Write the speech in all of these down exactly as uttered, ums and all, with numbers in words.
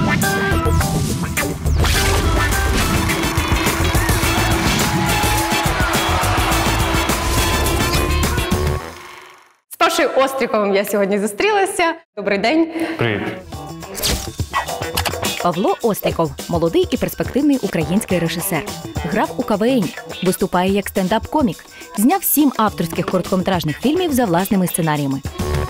З Пашою Остріковим я сьогодні зустрілася. Добрий день. Привіт. Павло Остріков – молодий і перспективний український режисер. Грав у КВН, виступає як стендап-комік, зняв сім авторських короткометражних фільмів за власними сценаріями.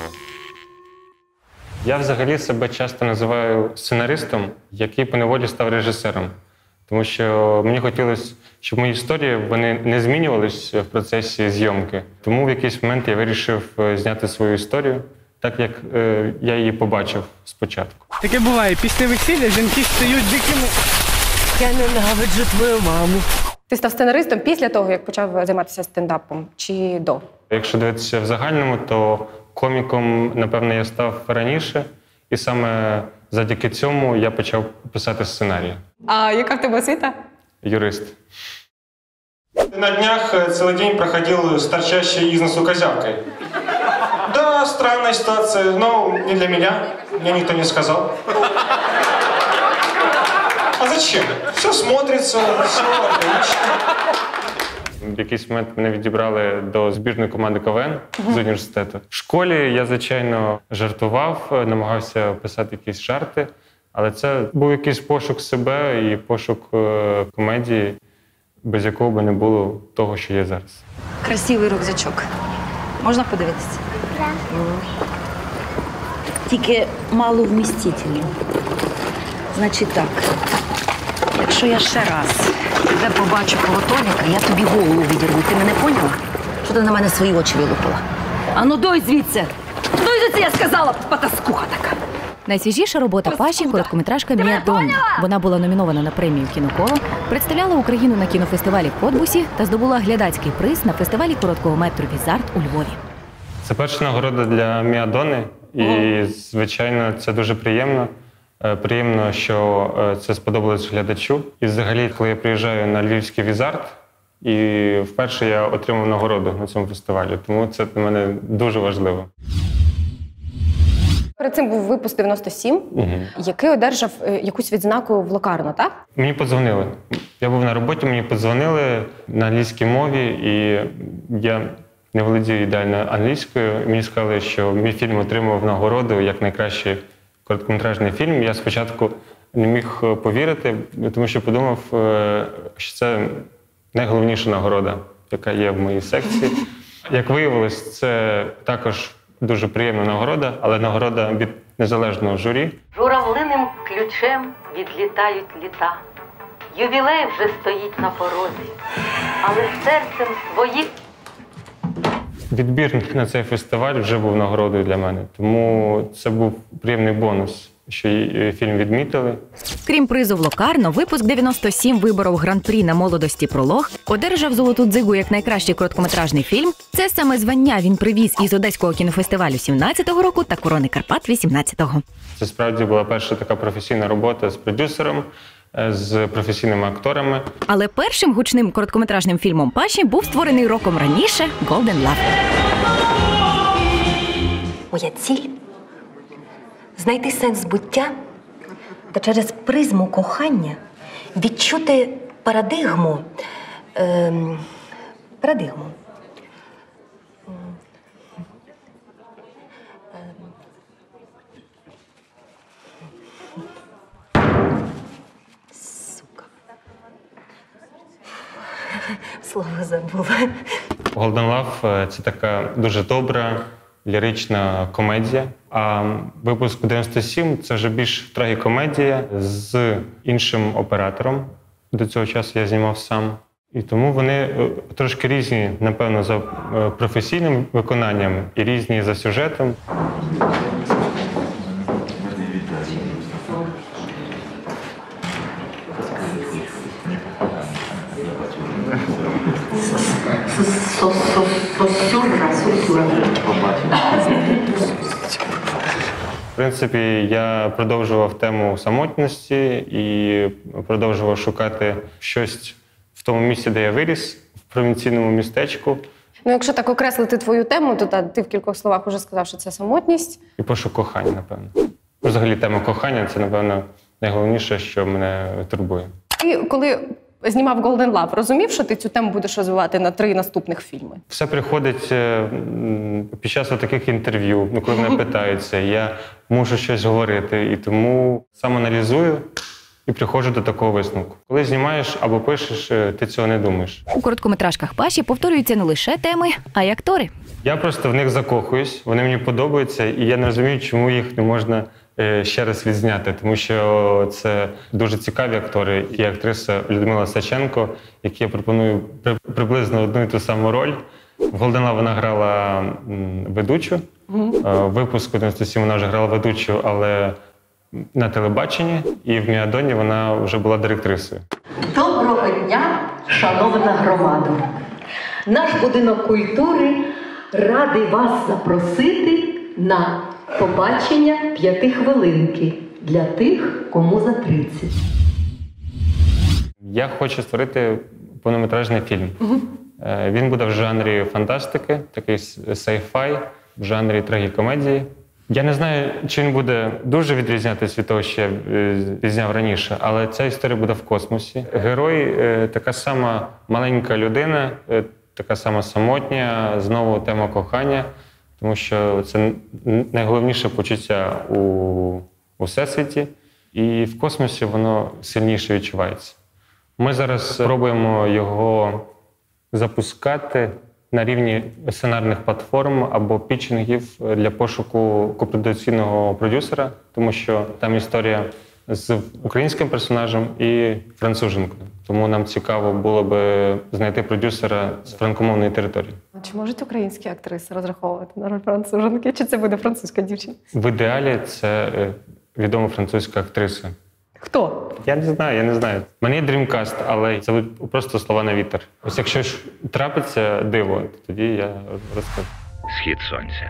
Я взагалі себе часто називаю сценаристом, який поневолі став режисером. Тому що мені хотілося, щоб мої історії вони не змінювалися в процесі зйомки. Тому в якийсь момент я вирішив зняти свою історію так, як е, я її побачив спочатку. Таке буває, після весілля жінки стають дикими. Я ненавиджу твою маму. Ти став сценаристом після того, як почав займатися стендапом, чи до? Якщо дивитися в загальному, то коміком, напевно, я став раніше. І саме завдяки цьому я почав писати сценарії. А яка в тебе освіта? Юрист. На днях целый день проходил с торчащей из носу козявкой. Да, странная ситуация, но не для меня. Мне никто не сказал. А зачем? Все смотрится, все отлично. В якийсь момент мене відібрали до збірної команди КВН з університету. В школі я, звичайно, жартував, намагався писати якісь жарти, але це був якийсь пошук себе і пошук комедії, без якого би не було того, що є зараз. Красивий рюкзачок. Можна подивитися? Так. Тільки маловмістительний. Значить так, якщо я ще раз тебе побачу коло Толіка, я тобі голову відірву. Ти мене поняла? Що ти на мене свої очі вилупила? Ану, дой звідси! Дой звідси, я сказала, потаскуха така! Найсвіжіша робота Паші – короткометражка «Мія Донна». Вона була номінована на премію «Кіноколо», представляла Україну на кінофестивалі в Котбусі та здобула глядацький приз на фестивалі короткого метру «Візард» у Львові. Це перша нагорода для «Мія Донни», і, звичайно, це дуже приємно. Приємно, що це сподобалось глядачу. І взагалі, коли я приїжджаю на львівський «Візард», і вперше я отримав нагороду на цьому фестивалі. Тому це для мене дуже важливо. Перед цим був випуск дев'яносто сім, угу. який одержав якусь відзнаку в Локарно, так? Мені подзвонили. Я був на роботі, мені подзвонили на англійській мові, і я не володію ідеально англійською. Мені сказали, що мій фільм отримав нагороду як найкращий короткометражний фільм. Я спочатку не міг повірити, тому що подумав, що це найголовніша нагорода, яка є в моїй секції. Як виявилось, це також дуже приємна нагорода, але нагорода від незалежного журі. Журавлиним ключем відлітають літа. Ювілей вже стоїть на порозі, але серцем своїм. Відбір на цей фестиваль вже був нагородою для мене, тому це був приємний бонус, що фільм відмітили. Крім призу в Локарно, випуск дев'яносто сім виборов гран-прі на молодості «Пролог», одержав золоту дзигу як найкращий короткометражний фільм. Це саме звання він привіз із Одеського кінофестивалю сімнадцятого року та Корони Карпат вісімнадцятого. Це справді була перша така професійна робота з продюсером, з професійними акторами. Але першим гучним короткометражним фільмом Паші був створений роком раніше «Golden Love». Моя ціль – знайти сенс буття та через призму кохання відчути парадигму. Ем, парадигму. Сука. Слово забула. «Golden Love» – це така дуже добра, лірична комедія. А випуск дев'яносто сім – це вже більш трагікомедія з іншим оператором. До цього часу я знімав сам. І тому вони трошки різні, напевно, за професійним виконанням і різні за сюжетом. В принципі, я продовжував тему самотності і продовжував шукати щось в тому місці, де я виріс, в провінційному містечку. Ну, якщо так окреслити твою тему, то та, ти в кількох словах вже сказав, що це самотність. І пошук кохання, напевно. Взагалі, тема кохання – це, напевно, найголовніше, що мене турбує. Ти, коли знімав Golden Love, розумів, що ти цю тему будеш розвивати на три наступних фільми? Все приходить під час таких інтерв'ю, ну, коли мене питаються, я мушу щось говорити, і тому сам аналізую і приходжу до такого висновку. Коли знімаєш або пишеш, ти цього не думаєш. У короткометражках Паші повторюються не лише теми, а й актори. Я просто в них закохуюсь, вони мені подобаються, і я не розумію, чому їх не можна ще раз відзняти, тому що це дуже цікаві актори. І актриса Людмила Саченко, якій я пропоную приблизно одну і ту саму роль. В Golden Love вона грала ведучу, в випуску дев'яносто сім вона вже грала ведучу, але на телебаченні, і в Міадоні вона вже була директрисою. Доброго дня, шановна громада! Наш будинок культури радий вас запросити на побачення п'ятихвилинки для тих, кому за тридцять. Я хочу створити повнометражний фільм. Угу. Він буде в жанрі фантастики, такий sci-fi, в жанрі трагікомедії. Я не знаю, чи він буде дуже відрізнятися від того, що я відзняв раніше, але ця історія буде в космосі. Герой – така сама маленька людина, така сама самотня, знову тема кохання, тому що це найголовніше почуття у, у всесвіті, і в космосі воно сильніше відчувається. Ми зараз пробуємо його запускати на рівні сценарних платформ або пітчингів для пошуку копродукційного продюсера, тому що там історія з українським персонажем і француженкою. Тому нам цікаво було би знайти продюсера з франкомовної території. Чи можуть українські актриси розраховувати на роль француженки, чи це буде французька дівчина? В ідеалі це відома французька актриса. Хто? Я не знаю, я не знаю. У мене є дрімкаст, але це просто слова на вітер. Ось якщо ж трапиться диво, тоді я розкажу. Схід сонця.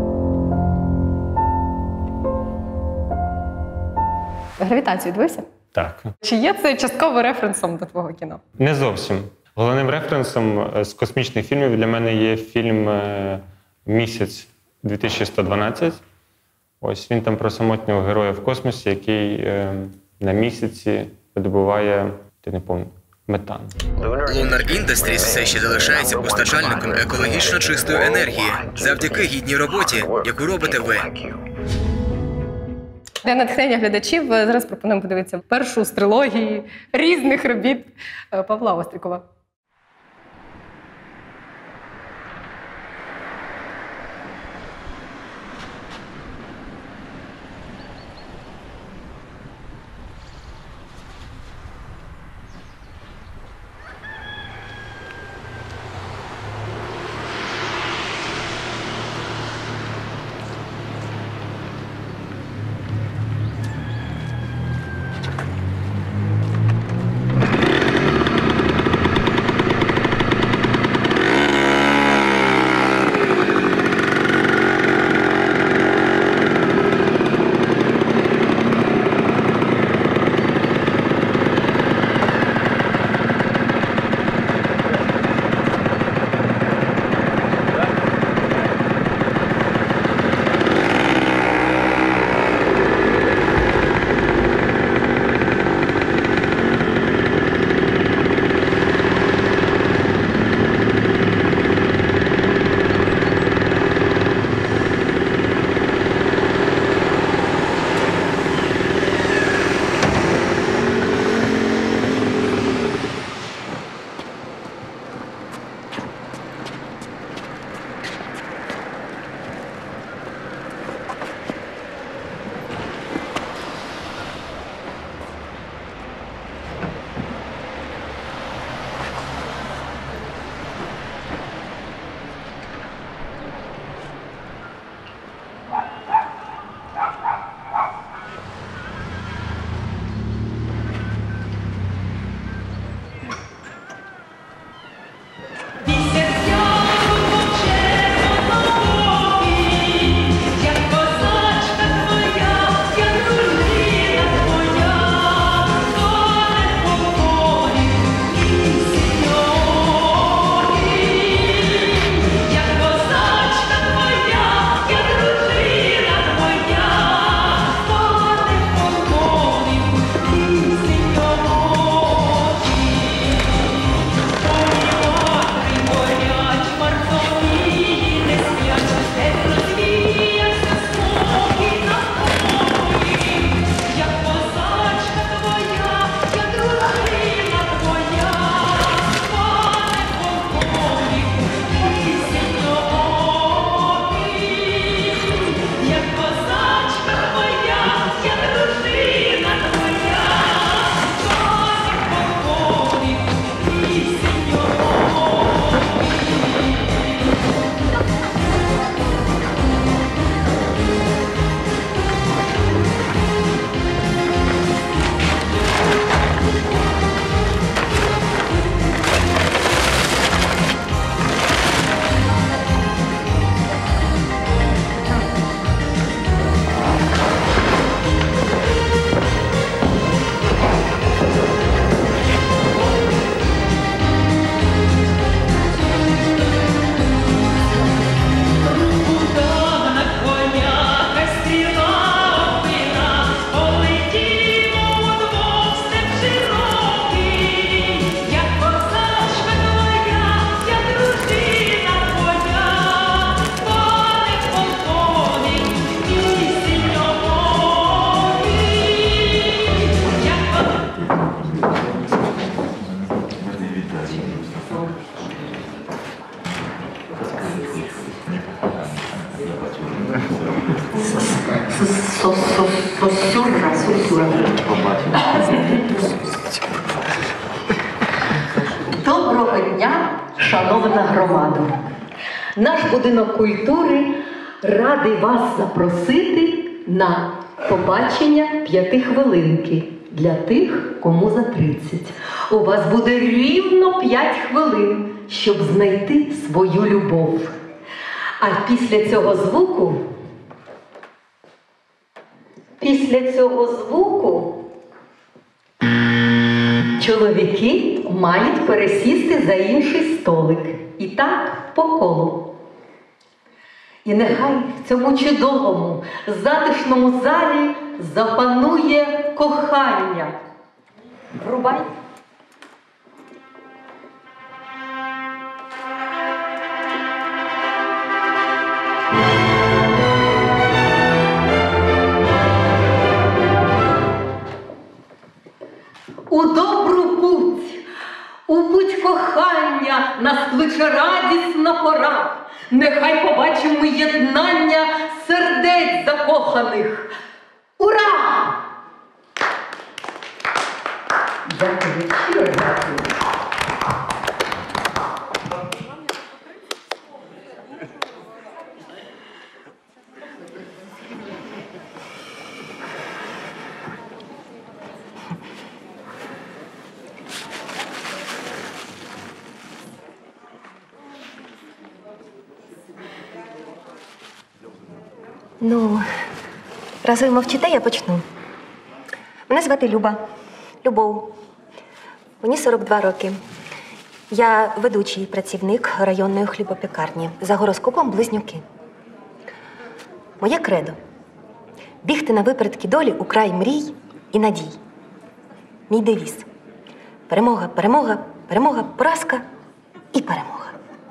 Гравітацію дивився? Так. Чи є це частково референсом до твого кіно? Не зовсім. Головним референсом з космічних фільмів для мене є фільм «Місяць дві тисячі сто дванадцять». Ось він там про самотнього героя в космосі, який е, на місяці видобуває, ти не пам'ятаю, метан. Lunar Industries все ще залишається постачальником екологічно чистої енергії завдяки гідній роботі, яку робите ви. Для натхнення глядачів зараз пропонуємо подивитися першу з трилогії різних робіт Павла Острікова. побачення. Доброго дня, шановна громада! Наш будинок культури радий вас запросити на побачення п'ятихвилинки для тих, кому за тридцять. У вас буде рівно п'ять хвилин, щоб знайти свою любов. А після цього звуку, після цього звуку чоловіки мають пересісти за інший столик. І так по колу. І нехай в цьому чудовому, затишному залі запанує кохання. Врубай. У добру путь, у путь кохання нас кличе радісна пора. Нехай побачимо єднання сердець закоханих. Ура! Дякую, щиро дякую. Ну, раз ви мовчите, я почну. Мене звати Люба. Любов. Мені сорок два роки. Я ведучий працівник районної хлібопекарні. За гороскопом близнюки. Моє кредо – бігти на випередки долі у край мрій і надій. Мій девіз – перемога, перемога, перемога, поразка і перемога.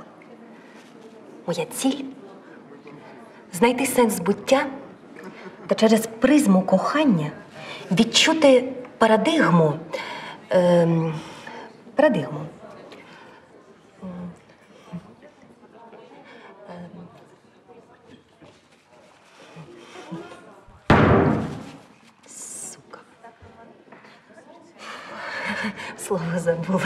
Моя ціль – знайти сенс буття та через призму кохання відчути парадигму, ем, парадигму. Сука. Слово забула.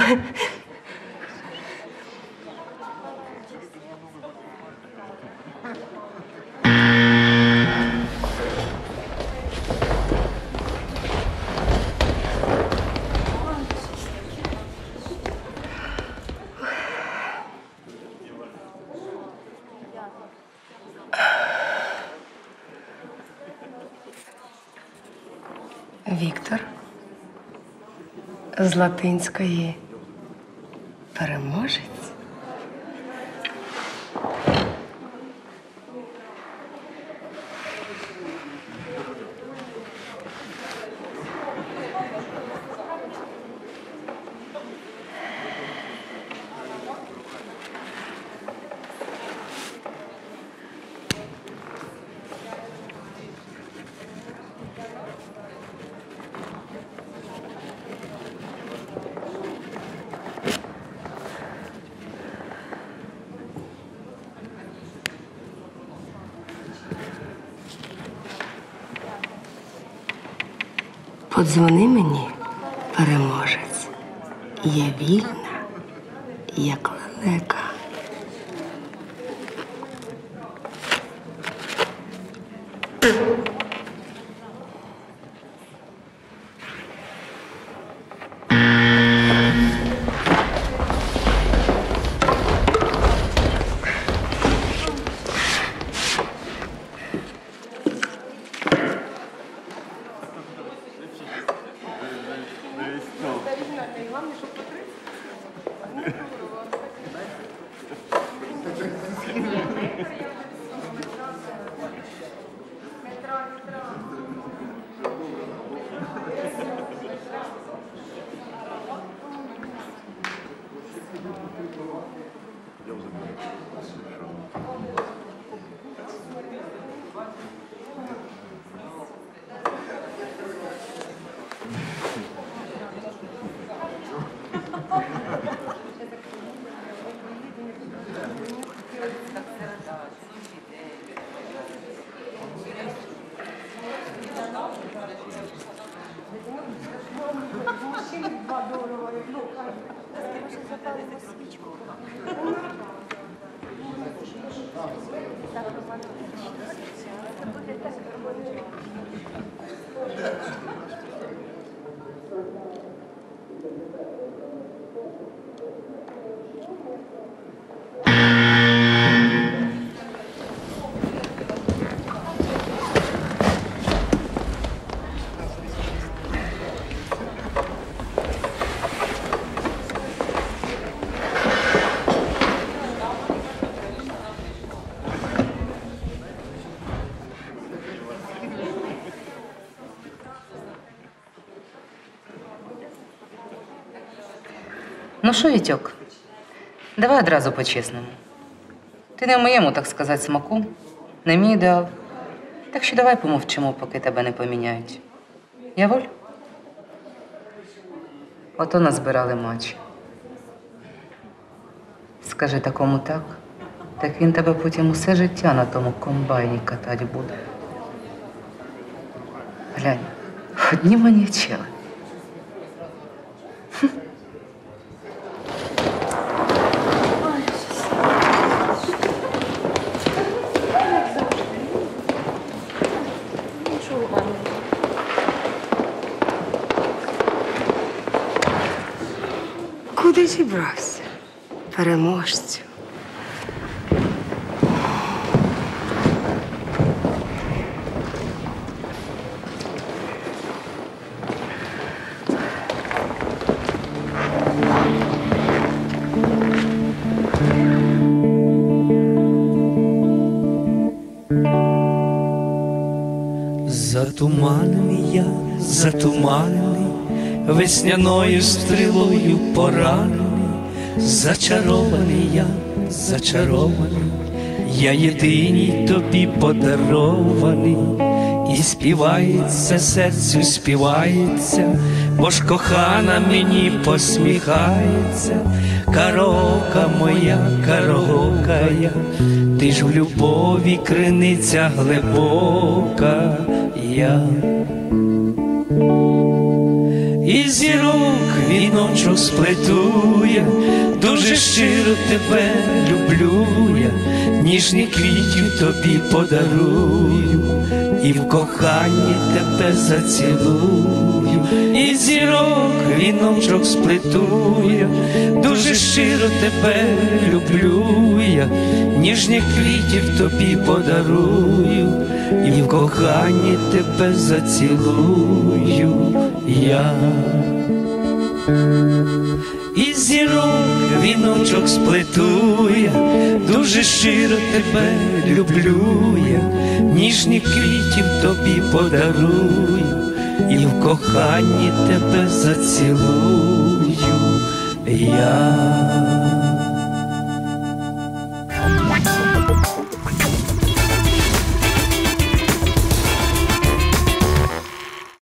Віктор з латинської переможець. Подзвони мені, переможець, я вільна, як лелека. запалимо свічку. Ну що, Вітьок, давай одразу по-чесному. Ти не в моєму, так сказати, смаку, не мій ідеал. Так що давай помовчимо, поки тебе не поміняють. Я воль? Ото назбирали матч. Скажи такому так, так він тебе потім усе життя на тому комбайні катать буде. Глянь, одні манівчили. Куди зібрався, переможцю? Затуманений я, затуманений, весняною стрілою поранений, зачарований я, зачарований, я єдиній тобі подарований, і співається серцю, співається, бо ж кохана мені посміхається. Караока моя, караока я, ти ж в любові криниця глибока я. І зірок віночок сплетує, дуже щиро тебе люблю я, ніжні квітів тобі подарую, і в коханні тебе зацілую. І зірок віночок сплетує, дуже щиро тебе люблю я, ніжні квітів тобі подарую, і в коханні тебе зацілую я. І зірок віночок сплетує, дуже щиро тебе люблю я, ніжні квітів тобі подарую, і в коханні тебе зацілую я.